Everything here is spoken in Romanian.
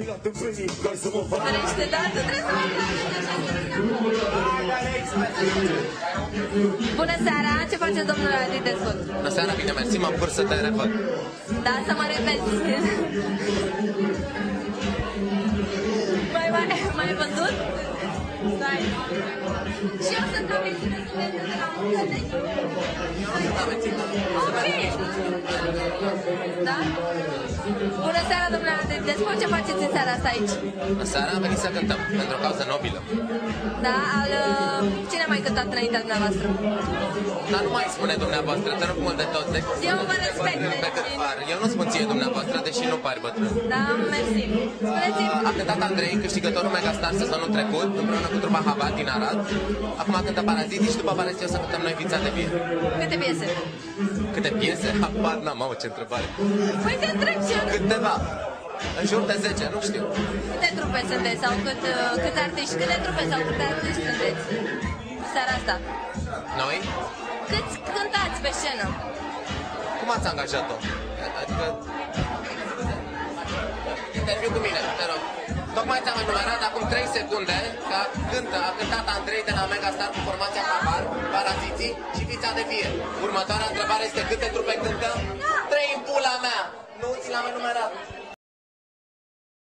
Ferește, dar tu trebuie să mă Bună seara, ce face domnul Adi Desfăt? Bună seara, bine mersi, mă bucur să te revăd. Da, să mă repezi. Mai văzut? Stai. Și eu sunt amintită studentă de la muncă, deci... Ok. Da? Bună seara, domnule Adi Desfăt, ce faceți în seara asta aici? Bună seara, am venit să cântăm, pentru o cauză nobilă. Da, cine a mai cântat înaintea dumneavoastră? Dar nu mai spune dumneavoastră, te rog mult de tot. Eu vă respect, Eu nu spun ție dumneavoastră, deși nu pari bătrân. Da, mersi. Spuneți-mi... A cântat Andrei, câștigătorul Megastar sezonul trecut, împreună cu trupa Habat din Arad. Acum cântă Parazitii și după Parazitii o să cântăm noi Vița de Vie. Câte piese? Câte piese? Habar n-am, mamă, ce întrebare. Păi te întreb și eu. Câteva. În jur de 10, nu știu. Câte trupe sunteți sau câți artiști? Câte trupe sau câte artiști sunteți seara asta? Noi? Câți cântați pe scenă? Cum ați angajat-o? Adică... Interviu cu mine, te rog. Tocmai ți-am enumerat acum 3 secunde că a cântat Andrei de la Megastar cu formația Habar, Paraziții și Vița de Vie. Următoarea întrebare este câte trupe cântăm? 3 în pula mea! Nu ți l-am enumerat.